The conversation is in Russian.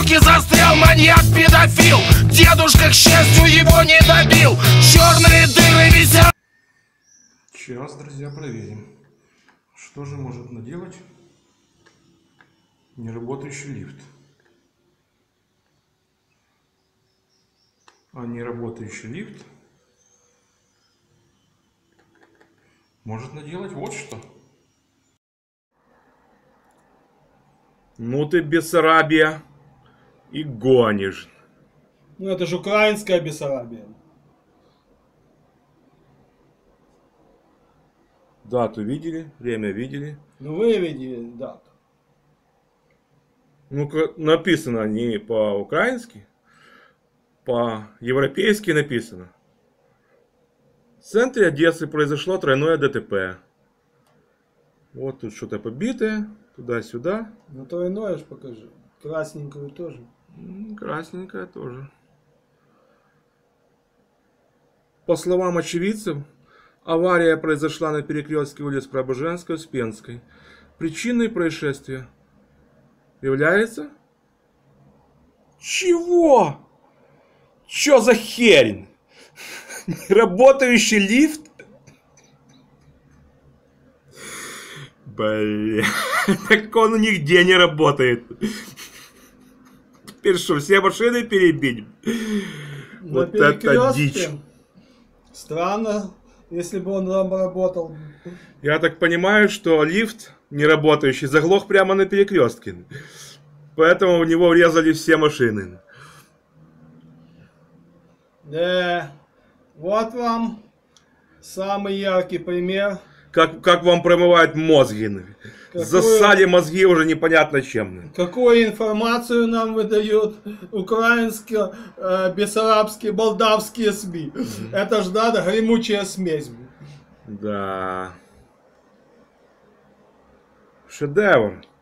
дороге застрял маньяк-педофил. Дедушка, к счастью, его не добил. Черные дыры висят. Сейчас, друзья, проверим, что же может наделать неработающий лифт. А неработающий лифт может наделать вот что. Ну ты, Бессарабия, и гонишь. Ну это же украинская Бессарабия. Дату видели, время видели. Ну вы видели дату. Ну, написано не по-украински, по-европейски написано. В центре Одессы произошло тройное ДТП. Вот тут что-то побитое, туда-сюда. Ну тройное ж покажи. Красненькую тоже. Красненькое тоже. По словам очевидцев, авария произошла на перекрестке улиц Преображенской и Успенской. Причиной происшествия является... Чего? Чё за херень? Работающий лифт? Бля, так он нигде не работает. Теперь что, все машины перебить? Вот это дичь. Странно, если бы он там работал. Я так понимаю, что лифт неработающий заглох прямо на перекрестке. Поэтому в него врезали все машины. Да, вот вам самый яркий пример. Как вам промывают мозги. Засали мозги уже непонятно чем. Какую информацию нам выдают украинские, бессарабские, молдавские СМИ. Это ж надо гремучая смесь. Да. Шедевр.